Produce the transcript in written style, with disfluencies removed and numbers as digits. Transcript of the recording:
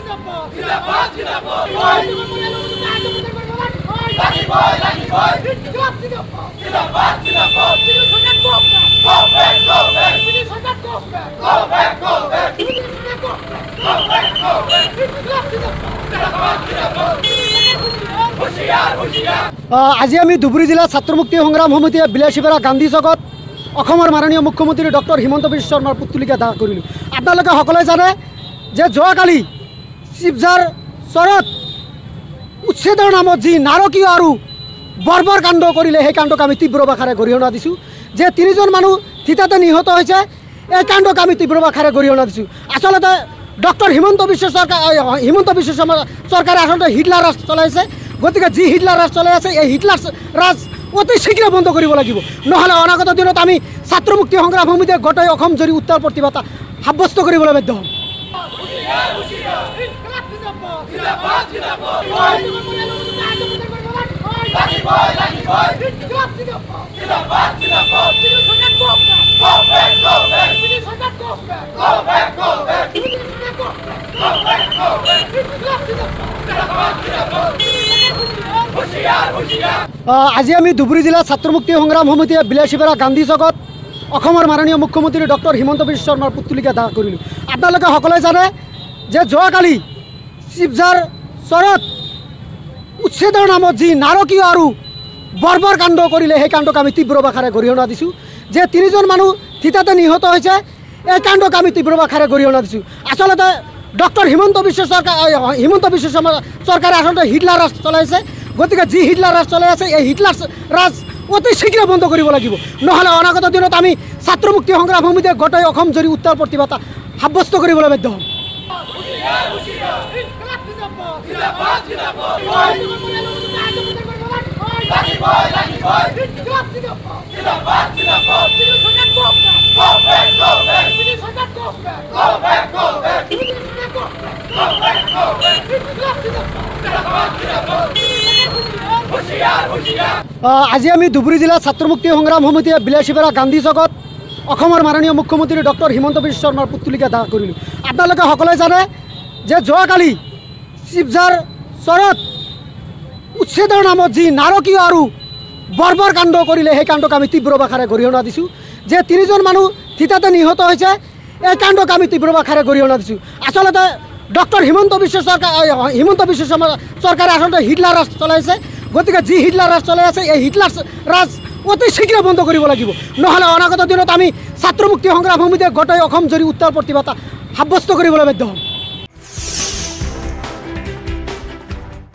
আজি আমি ধুবুৰী জিলা ছাত্ৰ মুক্তি সংগ্ৰাম সমিতিয়ে বিলাসীপাৰা গান্ধী চকত মাননীয় মুখ্যমন্ত্ৰী ডক্টৰ হিমন্ত বিশ্ব শৰ্মাৰ পুতলিকা দাহ কৰিলোঁ। আপোনালোকে সকলোৱে জানে যে যোৱাকালি শিৱজাৰ চৰত উচ্ছেদৰ নামত যি নাৰকীয় আৰু বৰ্বৰ কাণ্ড কৰিলে সেই কাণ্ডক আমি তীব্ৰ ভাষাৰে গৰিহণা দিছোঁ। যে 3জন মানুহ থিতাতে নিহত হৈছে এই কাণ্ডক আমি তীব্ৰ ভাষাৰে গৰিহণা দিছোঁ। আচলতে ডক্টৰ হিমন্ত বিশ্ব শৰ্মা চৰকাৰে আচলতে হিটলাৰ ৰাজ চলাইছে। গতিকে যি হিটলাৰ ৰাজ চলাই আছে এই হিটলাৰ ৰাজ অতি শীঘ্ৰে বন্ধ কৰিব লাগিব, নহ'লে অনাগত দিনত আমি ছাত্ৰ মুক্তি সংগ্ৰাম সমিতিয়ে গোটেই অসম জুৰি উত্তাল প্ৰতিবাদ সাব্যস্ত কৰিবলৈ বাধ্য হ'ম। আজি আমি ধুবুৰী জিলা ছাত্ৰ মুক্তি সংগ্ৰাম সমিতিয়ে বিলাসীপাৰা গান্ধী চকত মাননীয় মুখ্যমন্ত্ৰী ডক্টৰ হিমন্ত বিশ্ব শৰ্মাৰ পুতলিকা দাহ কৰিলোঁ। আপোনালোকে সকলোৱে জানে যে যোৱাকালি শিৱজাৰ চৰত উচ্ছেদৰ নামত যি নাৰকীয় আৰু বৰ্বৰ কাণ্ড কৰিলে সেই কাণ্ডক আমি তীব্ৰ ভাষাৰে গৰিহণা দিছোঁ। যে 3জন মানুহ থিতাতে নিহত হৈছে এই কাণ্ডক আমি তীব্ৰ ভাষাৰে গৰিহণা দিছোঁ। আচলতে ডক্টৰ হিমন্ত বিশ্ব শৰ্মা চৰকাৰে আচলতে হিটলাৰ ৰাজ চলাইছে। গতিকে যি হিটলাৰ ৰাজ চলাই আছে এই হিটলাৰ ৰাজ অতি শীঘ্ৰে বন্ধ কৰিব লাগিব, নহ'লে অনাগত দিনত আমি ছাত্ৰ মুক্তি সংগ্ৰাম সমিতিয়ে গোটেই অসম জুৰি উত্তাল প্ৰতিবাদ সাব্যস্ত কৰিবলৈ বাধ্য হ'ম। আজি আমি ধুবুৰী জিলা ছাত্ৰ মুক্তি সংগ্ৰাম সমিতিয়ে বিলাসীপাৰা গান্ধী চকত মাননীয় মুখ্যমন্ত্ৰী ডক্টৰ হিমন্ত বিশ্ব শৰ্মাৰ পুতলিকা দাহ কৰিলোঁ। আপোনালোকে সকলোৱে জানে যে যোৱাকালি শিৱজাৰ চৰত উচ্ছেদৰ নামত যি নাৰকীয় আৰু বৰ্বৰ কাণ্ড কৰিলে সেই কাণ্ডক আমি তীব্ৰ ভাষাৰে গৰিহণা দিছোঁ। যে 3জন মানুহ থিতাতে নিহত হৈছে এই কাণ্ডক আমি তীব্ৰ ভাষাৰে গৰিহণা দিছোঁ। আচলতে ডক্টৰ হিমন্ত বিশ্ব শৰ্মা চৰকাৰে আচলতে হিটলাৰ ৰাজ চলাইছে। গতিকে যি হিটলাৰ ৰাজ চলাই আছে এই হিটলাৰ ৰাজ অতি শীঘ্ৰে বন্ধ কৰিব লাগিব, নহ'লে অনাগত দিনত আমি ছাত্ৰ মুক্তি সংগ্ৰাম সমিতিয়ে গোটেই অসম জুৰি উত্তাল প্ৰতিবাদ সাব্যস্ত কৰিবলৈ বাধ্য হ'ম।